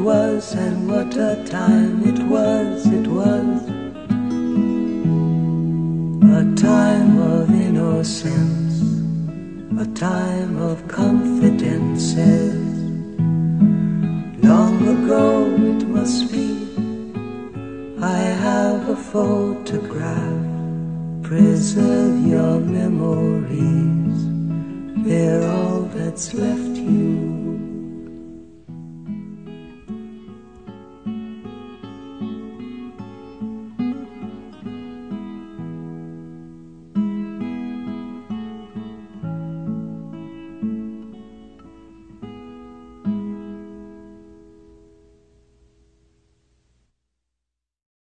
was, and what a time it was, it was. A time of innocence, a time of confidences. Long ago it must be, I have a photograph. Preserve your memories, they're all that's left you.